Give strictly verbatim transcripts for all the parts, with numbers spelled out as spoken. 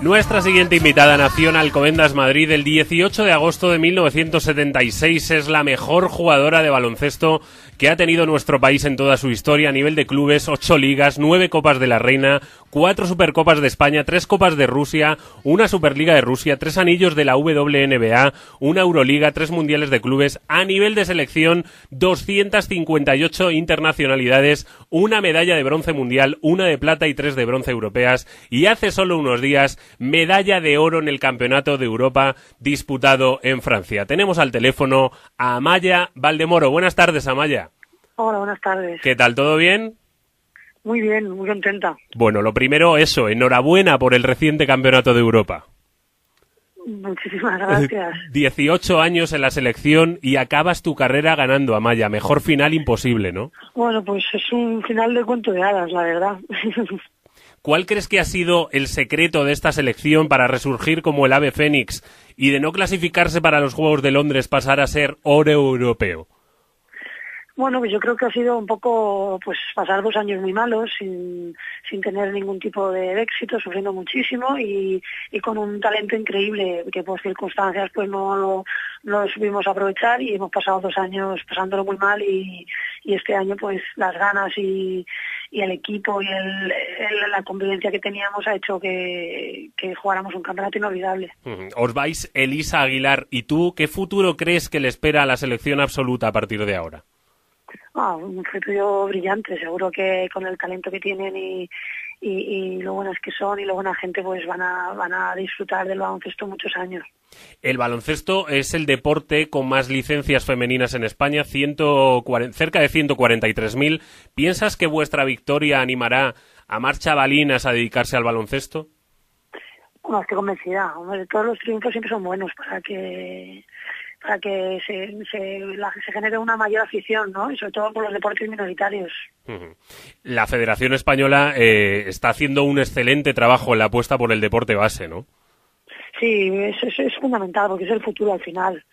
Nuestra siguiente invitada nació en Alcobendas, Madrid, el dieciocho de agosto de mil novecientos setenta y seis. Es la mejor jugadora de baloncesto que ha tenido nuestro país en toda su historia a nivel de clubes: ocho ligas, nueve copas de la Reina, cuatro supercopas de España, tres copas de Rusia, una superliga de Rusia, tres anillos de la W N B A, una Euroliga, tres mundiales de clubes. A nivel de selección, doscientas cincuenta y ocho internacionalidades, una medalla de bronce mundial, una de plata y tres de bronce europeas. Y hace solo unos días, medalla de oro en el Campeonato de Europa disputado en Francia. Tenemos al teléfono a Amaya Valdemoro. Buenas tardes, Amaya. Hola, buenas tardes. ¿Qué tal? ¿Todo bien? Muy bien, muy contenta. Bueno, lo primero, eso, enhorabuena por el reciente Campeonato de Europa. Muchísimas gracias. dieciocho años en la selección y acabas tu carrera ganando, Amaya. Mejor final imposible, ¿no? Bueno, pues es un final de cuento de hadas, la verdad. ¿Cuál crees que ha sido el secreto de esta selección para resurgir como el ave fénix y de no clasificarse para los Juegos de Londres pasar a ser oro europeo? Bueno, pues yo creo que ha sido un poco pues pasar dos años muy malos sin, sin tener ningún tipo de éxito, sufriendo muchísimo y, y con un talento increíble que por circunstancias pues no lo, no lo supimos aprovechar y hemos pasado dos años pasándolo muy mal y, y este año pues las ganas y, y el equipo y el, el, la convivencia que teníamos ha hecho que, que jugáramos un campeonato inolvidable. Uh-huh. Os vais Elisa Aguilar y tú, ¿qué futuro crees que le espera a la selección absoluta a partir de ahora? Ah, un futuro brillante, seguro que con el talento que tienen y, y, y lo buenas que son y lo buena gente, pues van a, van a disfrutar del baloncesto muchos años. El baloncesto es el deporte con más licencias femeninas en España, ciento cuarenta, cerca de ciento cuarenta y tres mil. ¿Piensas que vuestra victoria animará a más chavalinas a dedicarse al baloncesto? Bueno, estoy convencida. Hombre, todos los triunfos siempre son buenos para que... para que se, se, la, se genere una mayor afición, ¿no? Y sobre todo por los deportes minoritarios. Uh-huh. La Federación Española eh, está haciendo un excelente trabajo en la apuesta por el deporte base, ¿no? Sí, es, es, es fundamental porque es el futuro al final.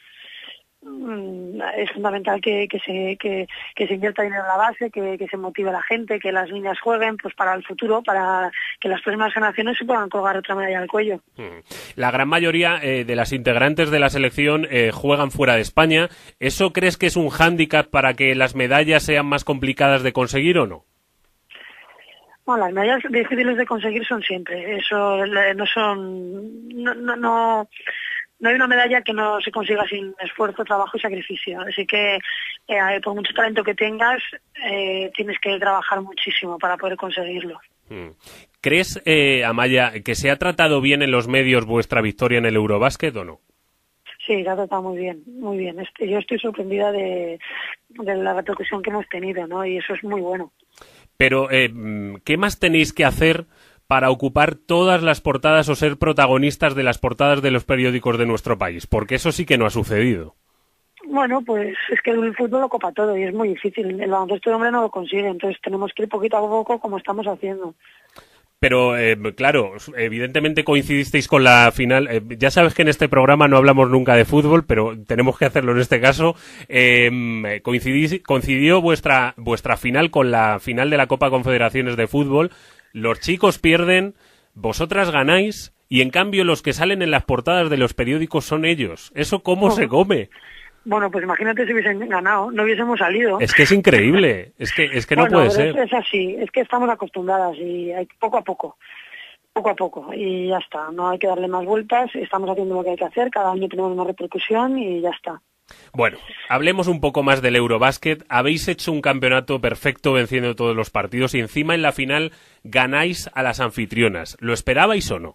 Es fundamental que, que, se, que, que se invierta dinero en la base, que, que se motive a la gente, que las niñas jueguen pues para el futuro, para que las próximas generaciones se puedan colgar otra medalla al cuello. La gran mayoría eh, de las integrantes de la selección eh, juegan fuera de España. ¿Eso crees que es un hándicap para que las medallas sean más complicadas de conseguir o no? Bueno, las medallas difíciles de conseguir son siempre. Eso no son... no, no, no No hay una medalla que no se consiga sin esfuerzo, trabajo y sacrificio. Así que, eh, por mucho talento que tengas, eh, tienes que trabajar muchísimo para poder conseguirlo. ¿Crees, eh, Amaya, que se ha tratado bien en los medios vuestra victoria en el Eurobásquet o no? Sí, se ha tratado muy bien, muy bien. Este, yo estoy sorprendida de, de la repercusión que hemos tenido, ¿no? Y eso es muy bueno. Pero, eh, ¿qué más tenéis que hacer para ocupar todas las portadas o ser protagonistas de las portadas de los periódicos de nuestro país? Porque eso sí que no ha sucedido. Bueno, pues es que el fútbol lo copa todo y es muy difícil. El baloncesto de hombre no lo consigue, entonces tenemos que ir poquito a poco como estamos haciendo. Pero, eh, claro, evidentemente coincidisteis con la final. Eh, ya sabes que en este programa no hablamos nunca de fútbol, pero tenemos que hacerlo en este caso. Eh, coincidí, coincidió vuestra, vuestra final con la final de la Copa Confederaciones de Fútbol. Los chicos pierden, vosotras ganáis, y en cambio los que salen en las portadas de los periódicos son ellos. ¿Eso cómo oh. se come? Bueno, pues imagínate si hubiesen ganado, no hubiésemos salido. Es que es increíble, es que es que no bueno, puede ser. ser. Es, es así, es que estamos acostumbradas y hay poco a poco, poco a poco, y ya está. No hay que darle más vueltas, estamos haciendo lo que hay que hacer, cada año tenemos una repercusión y ya está. Bueno, hablemos un poco más del Eurobásquet. Habéis hecho un campeonato perfecto venciendo todos los partidos y encima en la final ganáis a las anfitrionas. ¿Lo esperabais o no?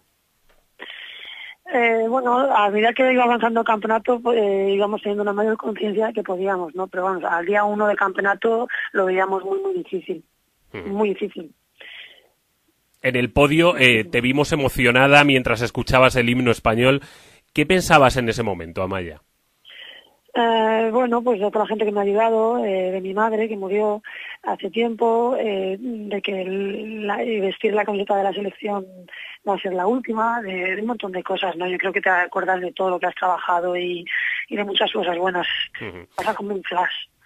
Eh, bueno, a medida que iba avanzando el campeonato eh, íbamos teniendo una mayor conciencia de que podíamos, ¿no? Pero bueno, al día uno del campeonato lo veíamos muy, muy difícil, hmm. muy difícil. En el podio eh, te vimos emocionada mientras escuchabas el himno español. ¿Qué pensabas en ese momento, Amaya? Eh, bueno, pues de toda la gente que me ha ayudado, eh, de mi madre que murió hace tiempo, eh, de que el, la, vestir la camiseta de la selección va a ser la última, de, de un montón de cosas, ¿no? Yo creo que te acuerdas de todo lo que has trabajado y, y de muchas cosas buenas. Uh-huh. Pasa como un flash.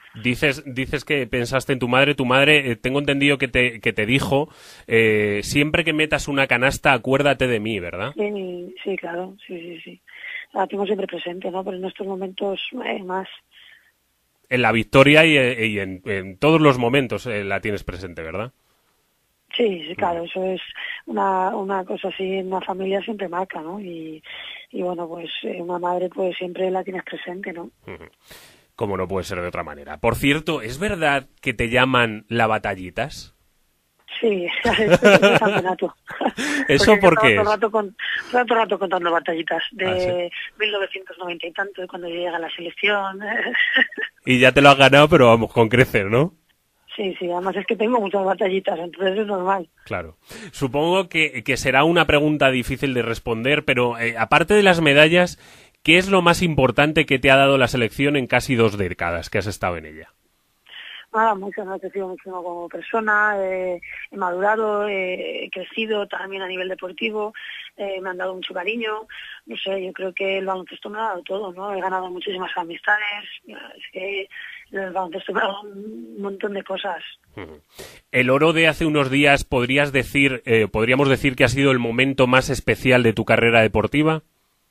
Dices, dices que pensaste en tu madre. Tu madre, eh, tengo entendido que te, que te dijo, eh, siempre que metas una canasta, acuérdate de mí, ¿verdad? Sí, sí, claro, sí, sí, sí. La tengo siempre presente, ¿no? Pero en estos momentos eh, más. En la victoria y, eh, y en, en todos los momentos eh, la tienes presente, ¿verdad? Sí, sí, claro, eso es una, una cosa así en una familia siempre marca, ¿no? Y, y bueno, pues eh, una madre pues siempre la tienes presente, ¿no? Como no puede ser de otra manera. Por cierto, ¿es verdad que te llaman la Batallitas? Sí, eso es campeonato. ¿Eso por qué todo el es? rato con, todo el rato contando batallitas de ¿Ah, sí? mil novecientos noventa y tanto, de cuando llega la selección. Y ya te lo has ganado, pero vamos, con crecer, ¿no? Sí, sí, además es que tengo muchas batallitas, entonces es normal. Claro. Supongo que, que será una pregunta difícil de responder, pero eh, aparte de las medallas, ¿qué es lo más importante que te ha dado la selección en casi dos décadas que has estado en ella? Nada, mucho, me he crecido muchísimo como persona, eh, he madurado, eh, he crecido también a nivel deportivo, eh, me han dado mucho cariño, no sé, yo creo que el baloncesto me ha dado todo, ¿no? He ganado muchísimas amistades, es que el baloncesto me ha dado un montón de cosas. El oro de hace unos días, ¿podrías decir, eh, podríamos decir que ha sido el momento más especial de tu carrera deportiva?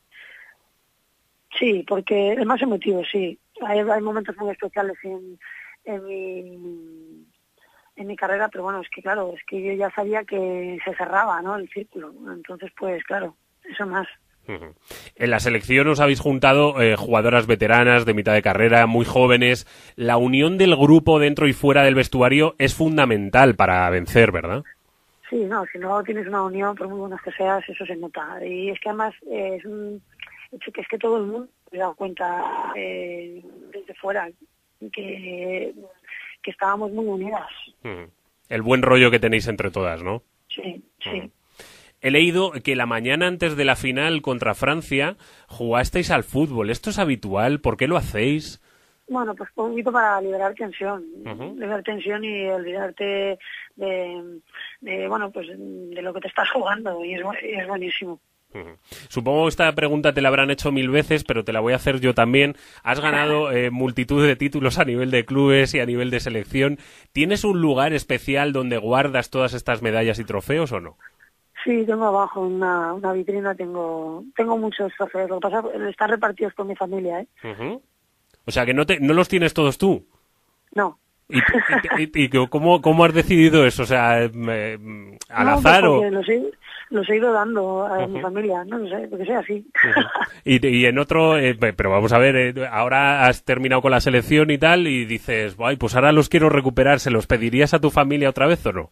Sí, porque el más emotivo, sí. Hay, hay momentos muy especiales en, en mi en mi carrera, pero bueno, es que claro, es que yo ya sabía que se cerraba, ¿no? El círculo. Entonces, pues claro, eso más. Uh-huh. En la selección os habéis juntado eh, jugadoras veteranas de mitad de carrera, muy jóvenes. La unión del grupo dentro y fuera del vestuario es fundamental para vencer, ¿verdad? Sí, no, si no tienes una unión, por muy buenas que seas, eso se nota. Y es que además eh, es un hecho que es que todo el mundo se da cuenta eh, desde fuera que, que estábamos muy unidas. Uh-huh. El buen rollo que tenéis entre todas, ¿no? Sí, sí. Uh-huh. He leído que la mañana antes de la final contra Francia jugasteis al fútbol. ¿Esto es habitual? ¿Por qué lo hacéis? Bueno, pues un poquito para liberar tensión, Uh-huh. liberar tensión y olvidarte de, de, bueno, pues de lo que te estás jugando y es, y es buenísimo. Uh-huh. Supongo que esta pregunta te la habrán hecho mil veces, pero te la voy a hacer yo también. Has ganado eh, multitud de títulos a nivel de clubes y a nivel de selección. ¿Tienes un lugar especial donde guardas todas estas medallas y trofeos o no? Sí, tengo abajo una, una vitrina, tengo tengo muchos trofeos. Lo que pasa es que están repartidos por mi familia, ¿eh? Uh-huh. O sea, que no, te, no los tienes todos tú. No. ¿Y, y, y, y cómo, cómo has decidido eso? O sea, eh, ¿al no, azar pues o...? Los he, los he ido dando a Uh-huh. mi familia, no lo sé, porque sea así. Uh-huh. y, y en otro, eh, pero vamos a ver, eh, ahora has terminado con la selección y tal, y dices, ay, pues ahora los quiero recuperar, ¿se los pedirías a tu familia otra vez o no?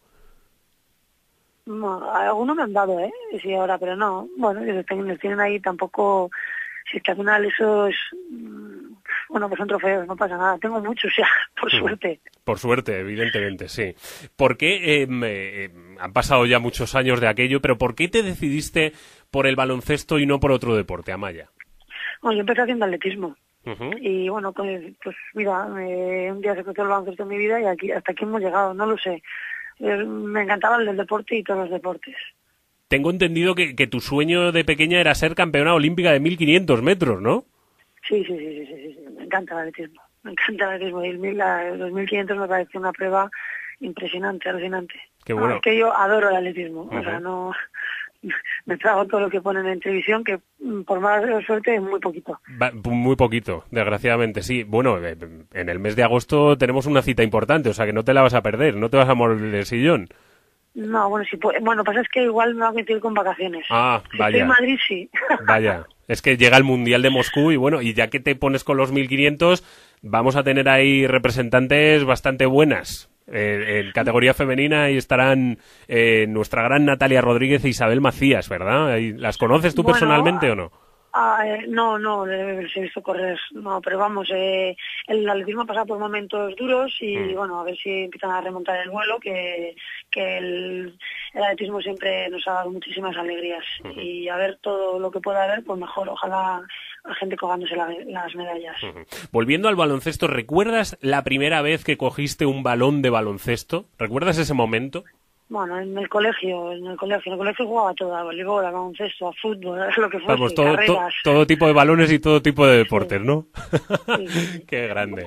No, algunos me han dado, ¿eh? Sí, ahora, pero no. Bueno, les tienen, les tienen ahí tampoco... Si es que al final eso es... Bueno, pues son trofeos, no pasa nada. Tengo muchos ya, por Uh-huh. suerte. Por suerte, evidentemente, sí. ¿Por qué, eh, eh, han pasado ya muchos años de aquello, pero por qué te decidiste por el baloncesto y no por otro deporte, Amaya? Bueno, yo empecé haciendo atletismo. Uh-huh. Y bueno, pues, pues mira, eh, un día se cruzó el baloncesto en mi vida y aquí hasta aquí hemos llegado, no lo sé. Eh, me encantaba el del deporte y todos los deportes. Tengo entendido que, que tu sueño de pequeña era ser campeona olímpica de mil quinientos metros, ¿no? Sí, sí, sí, sí, sí, sí, me encanta el atletismo, me encanta el atletismo. Y el mil, la, los mil quinientos me parece una prueba impresionante, alucinante. Qué bueno. No, es que yo adoro el atletismo, Uh-huh. o sea, no... Me trago todo lo que ponen en televisión, que por más suerte es muy poquito. Va, muy poquito, desgraciadamente, sí. Bueno, en el mes de agosto tenemos una cita importante, o sea que no te la vas a perder, no te vas a morir del sillón. No, bueno, sí, bueno, pasa es que igual me va a meter con vacaciones. Ah, si vaya. estoy en Madrid, sí. Vaya, es que llega el Mundial de Moscú y bueno, y ya que te pones con los mil quinientos, vamos a tener ahí representantes bastante buenas. Eh, en categoría femenina y estarán eh, nuestra gran Natalia Rodríguez e Isabel Macías, ¿verdad? ¿Las conoces tú Bueno, personalmente o no? Ah, eh, no, no, les he visto correr, no, pero vamos, eh, el atletismo ha pasado por momentos duros y Mm. bueno, a ver si empiezan a remontar el vuelo, que, que el, el atletismo siempre nos ha dado muchísimas alegrías. Uh-huh. Y a ver todo lo que pueda haber, pues mejor, ojalá la gente colgándose la, las medallas. Uh-huh. Volviendo al baloncesto, ¿recuerdas la primera vez que cogiste un balón de baloncesto? ¿Recuerdas ese momento? Bueno, en el colegio, en el colegio, en el colegio jugaba todo, a voleibol, a baloncesto, a fútbol, a lo que fuese, Vamos, todo, to, carreras. todo tipo de balones y todo tipo de deportes, Sí. ¿no? Sí, sí, sí. Qué grande.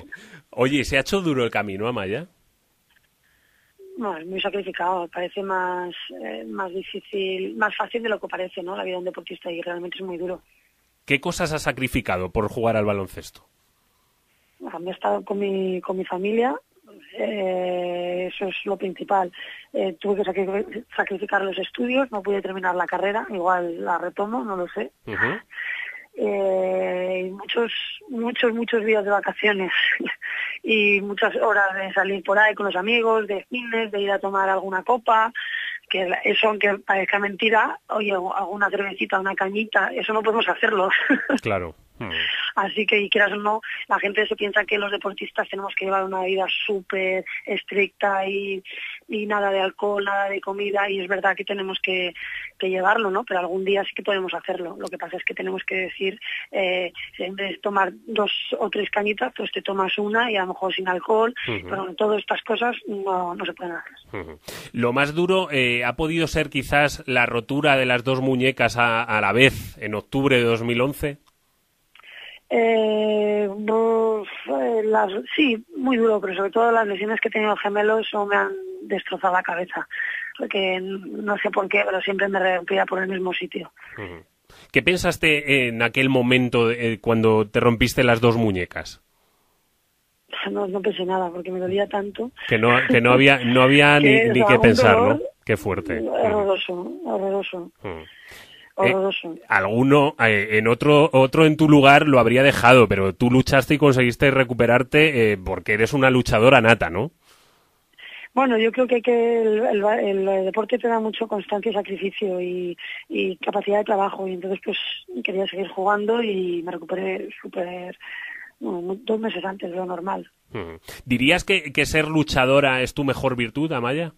Oye, ¿se ha hecho duro el camino, Amaya? No, es muy sacrificado, parece más, eh, más difícil, más fácil de lo que parece, ¿no? La vida de un deportista y realmente es muy duro. ¿Qué cosas has sacrificado por jugar al baloncesto? Bueno, he estado con mi, con mi familia, eh, eso es lo principal. Eh, tuve que sacri- sacrificar los estudios, no pude terminar la carrera, igual la retomo, no lo sé. Uh-huh. Eh, y muchos, muchos, muchos días de vacaciones y muchas horas de salir por ahí con los amigos, de cines, de ir a tomar alguna copa, que eso, aunque parezca mentira, oye, alguna cervecita, una cañita, eso no podemos hacerlo. Claro. Hmm. Así que, y quieras o no, la gente se piensa que los deportistas tenemos que llevar una vida súper estricta y, y nada de alcohol, nada de comida, y es verdad que tenemos que, que llevarlo, ¿no? Pero algún día sí que podemos hacerlo. Lo que pasa es que tenemos que decir, eh, en vez de tomar dos o tres cañitas, pues te tomas una y a lo mejor sin alcohol, uh-huh. Pero bueno, todas estas cosas no, no se pueden hacer. Uh-huh. Lo más duro eh, ha podido ser quizás la rotura de las dos muñecas a, a la vez en octubre de dos mil once. Eh, pues, eh, las, sí, muy duro, pero sobre todo las lesiones que he tenido gemelos no me han destrozado la cabeza, porque no sé por qué, pero siempre me rompía por el mismo sitio. Uh-huh. ¿Qué pensaste en aquel momento eh, cuando te rompiste las dos muñecas? No, no pensé nada, porque me dolía tanto. Que no, que no había, no había ni, que, ni o sea, que pensar, dolor, ¿no? Qué fuerte. Horroroso, horroroso. Uh-huh. Horroroso. Eh, alguno eh, en otro otro en tu lugar lo habría dejado, pero tú luchaste y conseguiste recuperarte eh, porque eres una luchadora nata, ¿no? Bueno, yo creo que, que el, el, el deporte te da mucho constancia y sacrificio y, y capacidad de trabajo, y entonces pues quería seguir jugando y me recuperé súper, bueno, dos meses antes de lo normal. Uh-huh. ¿Dirías que, que ser luchadora es tu mejor virtud, Amaya?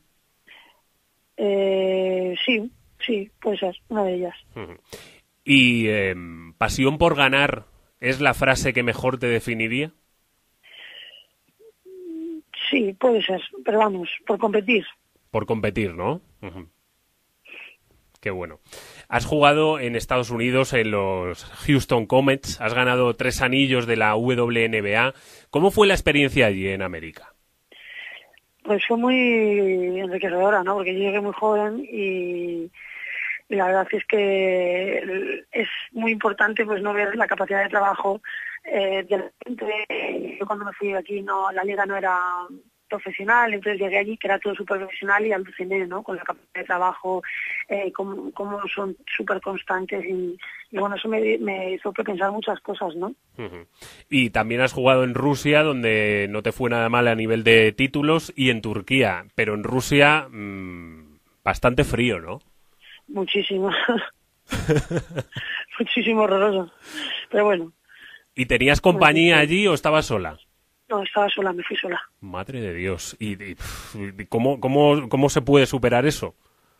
Eh, sí. Sí, puede ser, una de ellas. Uh-huh. ¿Y eh, pasión por ganar es la frase que mejor te definiría? Sí, puede ser, pero vamos, por competir. Por competir, ¿no? Uh-huh. Qué bueno. Has jugado en Estados Unidos en los Houston Comets, has ganado tres anillos de la W N B A. ¿Cómo fue la experiencia allí en América? Pues fue muy enriquecedora, ¿no? Porque yo llegué muy joven y... Y la verdad es que es muy importante pues no ver la capacidad de trabajo eh, de la gente. Yo cuando me fui aquí no la liga no era profesional, entonces llegué allí que era todo súper profesional y aluciné, ¿no? Con la capacidad de trabajo, eh, cómo, cómo son súper constantes y, y bueno, eso me, me hizo pensar muchas cosas, ¿no? Uh-huh. Y también has jugado en Rusia, donde no te fue nada mal a nivel de títulos, y en Turquía, pero en Rusia mmm, bastante frío, ¿no? Muchísimo. Muchísimo horroroso. Pero bueno. ¿Y tenías compañía allí o estabas sola? No, estaba sola, me fui sola. Madre de Dios. ¿Y, y cómo, cómo, cómo se puede superar eso?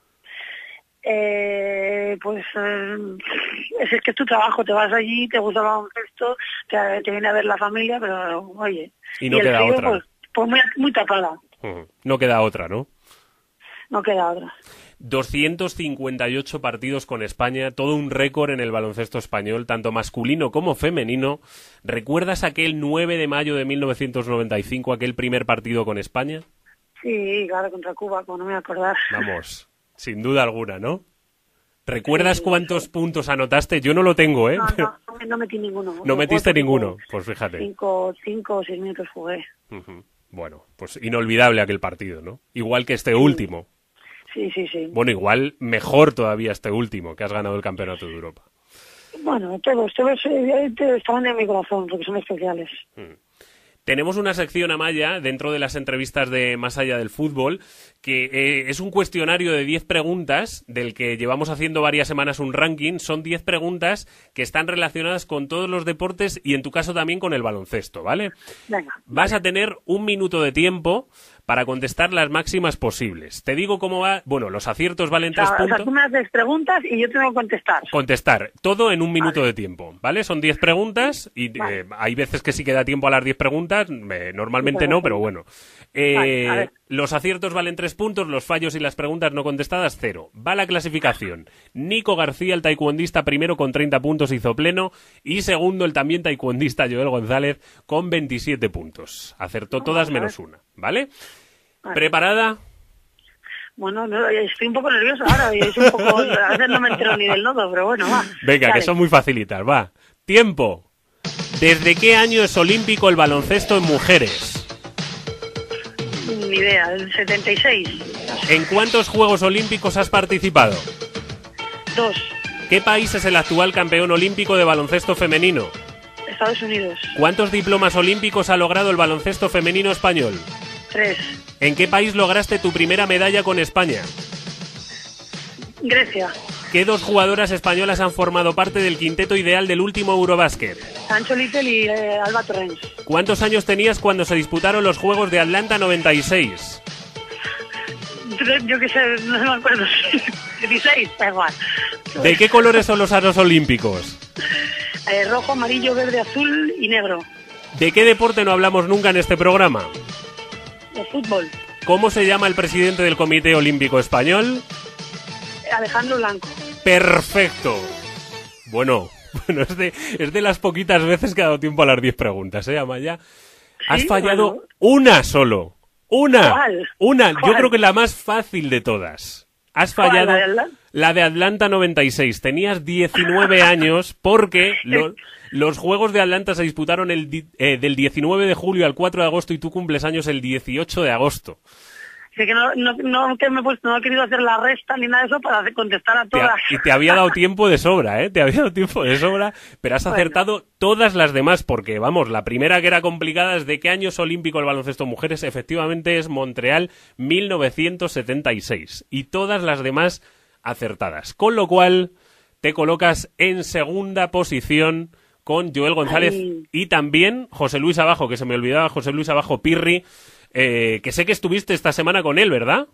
Eh, pues eh, es que es tu trabajo, te vas allí, te gusta el baloncesto, te, te viene a ver la familia, pero oye. Y no y queda frío, otra. Pues, pues muy, muy tapada. Uh-huh. No queda otra, ¿no? No queda otra. doscientos cincuenta y ocho partidos con España, todo un récord en el baloncesto español, tanto masculino como femenino. ¿Recuerdas aquel nueve de mayo de mil novecientos noventa y cinco, aquel primer partido con España? Sí, claro, contra Cuba, como no me voy a acordar. Vamos, sin duda alguna, ¿no? ¿Recuerdas sí, cuántos sí. puntos anotaste? Yo no lo tengo, ¿eh? No, no, no, no metí ninguno. No metiste jugué, ninguno, pues fíjate. Cinco, cinco o seis minutos jugué. Uh-huh. Bueno, pues inolvidable aquel partido, ¿no? Igual que este sí. último. Sí, sí, sí. Bueno, igual mejor todavía este último, que has ganado el Campeonato de Europa. Bueno, todos, todos evidentemente estaban en mi corazón, porque son especiales. Mm. Tenemos una sección, Amaya, dentro de las entrevistas de Más Allá del Fútbol, que eh, es un cuestionario de diez preguntas, del que llevamos haciendo varias semanas un ranking. Son diez preguntas que están relacionadas con todos los deportes y en tu caso también con el baloncesto, ¿vale? Venga. Vas vale. a tener un minuto de tiempo para contestar las máximas posibles. Te digo cómo va... Bueno, los aciertos valen tres o sea, puntos. O sea, tú me haces preguntas y yo tengo que contestar. Contestar, todo en un minuto vale. de tiempo, ¿vale? Son diez preguntas y vale. eh, hay veces que sí que da tiempo a las diez preguntas, eh, normalmente no, pero bueno. Eh, vale, Los aciertos valen tres puntos, los fallos y las preguntas no contestadas, cero. Va la clasificación. Nico García, el taekwondista, primero con treinta puntos, hizo pleno. Y segundo, el también taekwondista Joel González, con veintisiete puntos. Acertó todas menos una, ¿vale? Vale. ¿Preparada? Bueno, no, estoy un poco nerviosa ahora. Y es un poco, a veces no me entero ni del nodo, pero bueno, va. Venga, Dale. Que son muy facilitas, va. Tiempo. ¿Desde qué año es olímpico el baloncesto en mujeres? Ni idea, el setenta y seis. ¿En cuántos Juegos Olímpicos has participado? Dos. ¿Qué país es el actual campeón olímpico de baloncesto femenino? Estados Unidos. ¿Cuántos diplomas olímpicos ha logrado el baloncesto femenino español? Tres. ¿En qué país lograste tu primera medalla con España? Grecia. ¿Qué dos jugadoras españolas han formado parte del quinteto ideal del último Eurobásquet? Sancho Little y eh, Alba Torrens. ¿Cuántos años tenías cuando se disputaron los Juegos de Atlanta noventa y seis? Yo, yo qué sé, no me acuerdo. dieciséis, da igual. ¿De qué colores son los aros olímpicos? Eh, rojo, amarillo, verde, azul y negro. ¿De qué deporte no hablamos nunca en este programa? De fútbol. ¿Cómo se llama el presidente del Comité Olímpico Español? Alejandro Blanco. ¡Perfecto! Bueno, bueno es, de, es de las poquitas veces que ha dado tiempo a las diez preguntas, ¿eh, Amaya? Has Sí, fallado bueno. una solo. ¡Una! ¿Cuál? Una. Yo ¿Cuál? creo que la más fácil de todas. Has ¿Cuál, fallado la de Atlanta? la de Atlanta noventa y seis. Tenías diecinueve años porque lo- los Juegos de Atlanta se disputaron el di- eh, del diecinueve de julio al cuatro de agosto y tú cumples años el dieciocho de agosto. Así que no, no, no, que me he puesto, no he querido hacer la resta ni nada de eso para hacer- contestar a Te ha- todas. y te había dado tiempo de sobra, ¿eh? Te había dado tiempo de sobra, pero has Bueno. acertado todas las demás, porque, vamos, la primera que era complicada es ¿de qué año es olímpico el baloncesto mujeres? Efectivamente es Montreal mil novecientos setenta y seis. Y todas las demás acertadas. Con lo cual, te colocas en segunda posición con Joel González Ay. y también José Luis Abajo, que se me olvidaba, José Luis Abajo Pirri, eh, que sé que estuviste esta semana con él, ¿verdad?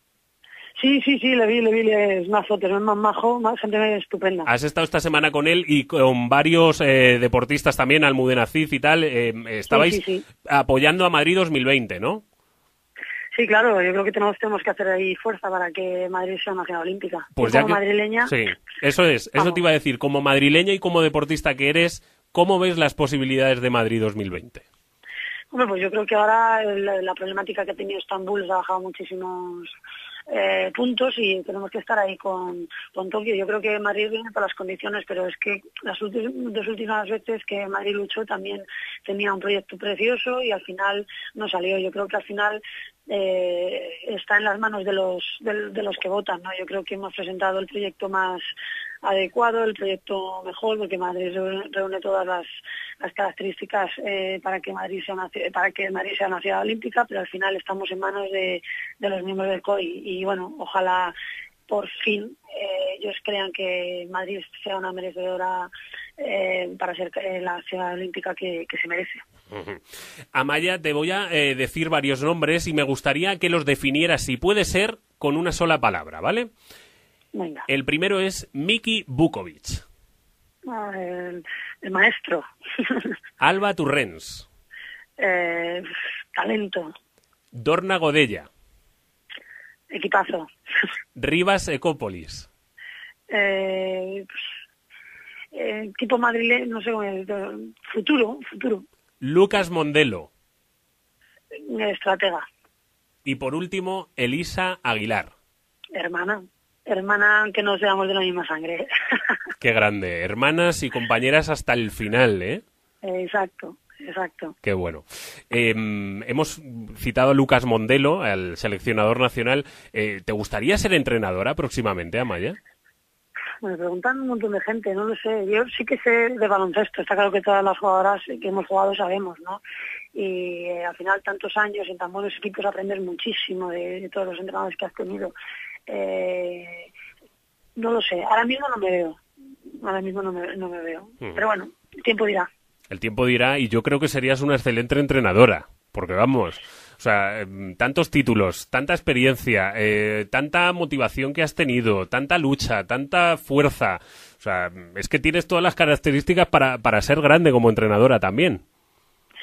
Sí, sí, sí, le vi, le vi, le- es más fotos, es más majo, más gente estupenda. Has estado esta semana con él y con varios eh, deportistas también, Almudena Cid y tal. Eh, estabais Sí, sí, sí. apoyando a Madrid dos mil veinte, ¿no? Sí, claro, yo creo que tenemos, tenemos que hacer ahí fuerza para que Madrid sea una ciudad olímpica. Pues Yo ya como que- madrileña, Sí, eso es. Eso Vamos. te iba a decir. Como madrileña y como deportista que eres, ¿cómo ves las posibilidades de Madrid dos mil veinte? hombre, pues yo creo que ahora la, la problemática que ha tenido Estambul se ha bajado muchísimos eh, puntos y tenemos que estar ahí con, con Tokio. Yo creo que Madrid viene por las condiciones, pero es que las últimas, dos últimas veces que Madrid luchó también tenía un proyecto precioso y al final no salió. Yo creo que al final eh, está en las manos de los de, de los que votan, ¿no? Yo creo que hemos presentado el proyecto más adecuado, el proyecto mejor, porque Madrid reúne, reúne todas las, las características eh, para que Madrid sea una ci- para que Madrid sea una ciudad olímpica, pero al final estamos en manos de, de los miembros del C O I y bueno, ojalá por fin eh, ellos crean que Madrid sea una merecedora eh, para ser eh, la ciudad olímpica que, que se merece. Ujú. Amaya, te voy a eh, decir varios nombres y me gustaría que los definieras, si puede ser, con una sola palabra, ¿vale? Venga, El primero es Miki Vukovic, Ah, el, el maestro, Alba Turrens, eh, talento, Dorna Godella, equipazo, Rivas Ecópolis, eh, eh, tipo madrileño, no sé cómo es, de- futuro, futuro, Lucas Mondelo eh, estratega, y por último Elisa Aguilar. hermana, hermana aunque no seamos de la misma sangre. Qué grande, hermanas y compañeras hasta el final, ¿eh? Eh, exacto, exacto. Qué bueno. Eh, hemos citado a Lucas Mondelo, al seleccionador nacional. Eh, ¿Te gustaría ser entrenadora próximamente, Amaya? Me preguntan un montón de gente, no lo sé. Yo sí que sé de baloncesto, está claro que todas las jugadoras que hemos jugado sabemos, ¿no? Y eh, al final tantos años en tan buenos equipos aprendes muchísimo de, de todos los entrenadores que has tenido. Eh, no lo sé, ahora mismo no me veo, ahora mismo no me, no me veo. Ujú. Pero bueno, el tiempo dirá. El tiempo dirá, y yo creo que serías una excelente entrenadora, porque vamos, o sea, em, tantos títulos, tanta experiencia, eh, tanta motivación que has tenido, tanta lucha, tanta fuerza, o sea, es que tienes todas las características para, para ser grande como entrenadora también.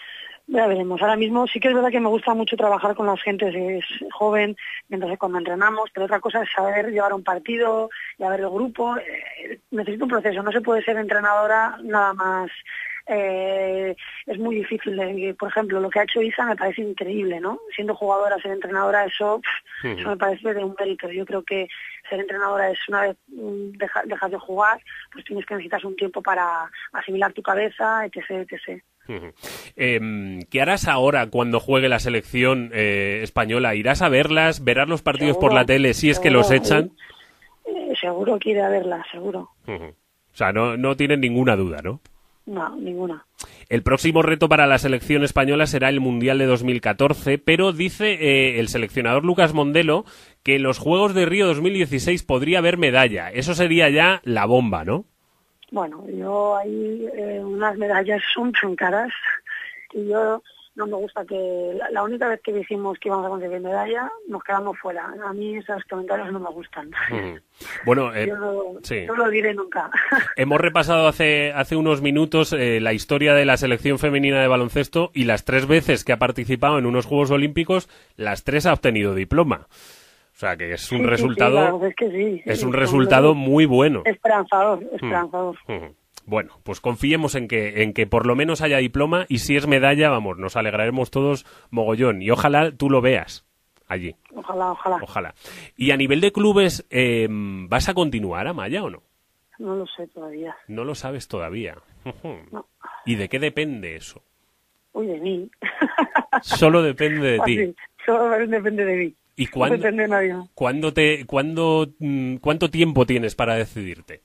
Ya veremos. Ahora mismo sí que es verdad que me gusta mucho trabajar con la gente es joven, mientras cuando entrenamos, pero otra cosa es saber llevar un partido, llevar el grupo. Eh, necesito un proceso, no se puede ser entrenadora nada más. Eh, es muy difícil. Eh, por ejemplo, lo que ha hecho Isa me parece increíble, ¿no? Siendo jugadora, ser entrenadora, eso, pff, uh-huh. eso me parece de un mérito. Yo creo que ser entrenadora es una vez deja, dejas de jugar, pues tienes que necesitar un tiempo para asimilar tu cabeza, etcétera, etcétera. Uh-huh. Eh, ¿Qué harás ahora cuando juegue la selección eh, española? ¿Irás a verlas? ¿Verás los partidos seguro, por la tele si es seguro, que los echan? Eh, seguro que iré a verlas, seguro. Uh-huh. O sea, no, no tienen ninguna duda, ¿no? No, ninguna. El próximo reto para la selección española será el Mundial de dos mil catorce, pero dice eh, el seleccionador Lucas Mondelo que en los Juegos de Río dos mil dieciséis podría haber medalla. Eso sería ya la bomba, ¿no? Bueno, yo ahí eh, unas medallas son tan caras y yo no me gusta que... La, la única vez que dijimos que íbamos a conseguir medalla, nos quedamos fuera. A mí esos comentarios no me gustan. Mm. Bueno, eh, yo no, sí. no lo diré nunca. Hemos repasado hace, hace unos minutos eh, la historia de la selección femenina de baloncesto y las tres veces que ha participado en unos Juegos Olímpicos, las tres ha obtenido diploma. O sea, que es un sí, resultado... Sí, sí, claro, es que sí. Es sí, un resultado muy bueno. Esperanzador, esperanzador. Mm. Mm. Bueno, pues confiemos en que, en que por lo menos haya diploma y si es medalla, vamos, nos alegraremos todos mogollón. Y ojalá tú lo veas allí. Ojalá, ojalá. Ojalá. Y a nivel de clubes, eh, ¿vas a continuar, Amaya, o no? No lo sé todavía. No lo sabes todavía. No. ¿Y de qué depende eso? Uy, de mí. Solo depende de ti. Así, solo depende de mí. ¿Y cuándo, no depende de nadie. ¿cuándo te, cuándo, ¿Cuánto tiempo tienes para decidirte?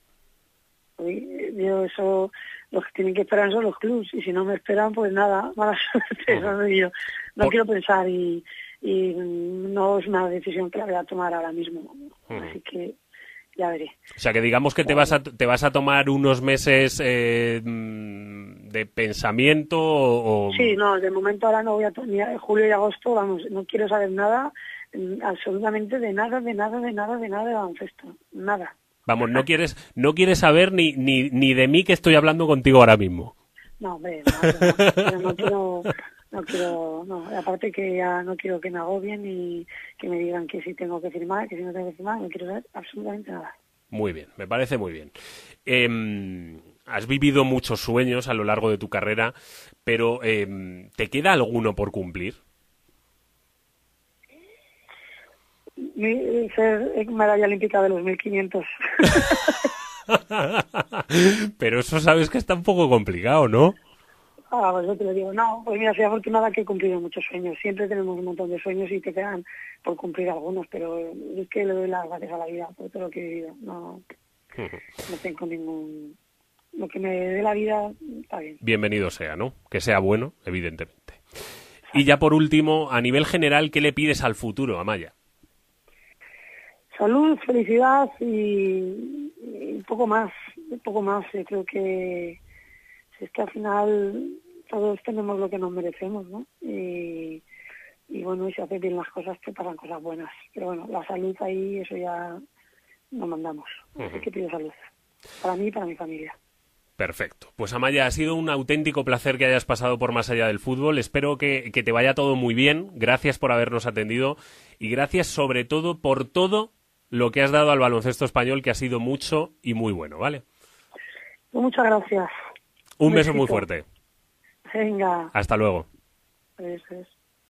Yo eso, los que tienen que esperar son los clubs y si no me esperan pues nada, mala suerte. Uh-huh. No, yo no Por... quiero pensar y, y no es una decisión que la voy a tomar ahora mismo, uh-huh. Así que ya veré. O sea que digamos que te vas a, te vas a tomar unos meses eh, de pensamiento o... Sí, no, de momento ahora no voy a tomar, julio y agosto, vamos, no quiero saber nada, absolutamente de nada, de nada, de nada, de nada de baloncesto, nada. Vamos, no quieres no quieres saber ni, ni, ni de mí que estoy hablando contigo ahora mismo. No, hombre, no, no, no quiero, no quiero, no, aparte que ya no quiero que me agobien y que me digan que si tengo que firmar, que si no tengo que firmar, no quiero saber absolutamente nada. Muy bien, me parece muy bien. Eh, has vivido muchos sueños a lo largo de tu carrera, pero eh, ¿te queda alguno por cumplir? Ser medalla olímpica de los mil quinientos. Pero eso sabes que está un poco complicado, ¿no? Ah, pues yo te lo digo. No, pues mira, soy afortunada que he cumplido muchos sueños. Siempre tenemos un montón de sueños y te quedan por cumplir algunos, pero es que le doy las gracias a la vida por todo lo que he vivido. No, no tengo ningún... Lo que me dé la vida está bien. Bienvenido sea, ¿no? Que sea bueno, evidentemente. Y ya por último, a nivel general, ¿qué le pides al futuro, Amaya? Salud, felicidad y, y un poco más, un poco más. Yo creo que si es que al final todos tenemos lo que nos merecemos, ¿no? Y, y bueno, y si haces bien las cosas te pasan cosas buenas. Pero bueno, la salud ahí, eso ya no mandamos. Así que pido salud. Para mí y para mi familia. Perfecto. Pues Amaya, ha sido un auténtico placer que hayas pasado por Más Allá del Fútbol. Espero que, que te vaya todo muy bien. Gracias por habernos atendido y gracias sobre todo por todo lo que has dado al baloncesto español, que ha sido mucho y muy bueno, ¿vale? Muchas gracias. Un beso muy fuerte. Venga. Hasta luego. Eso es.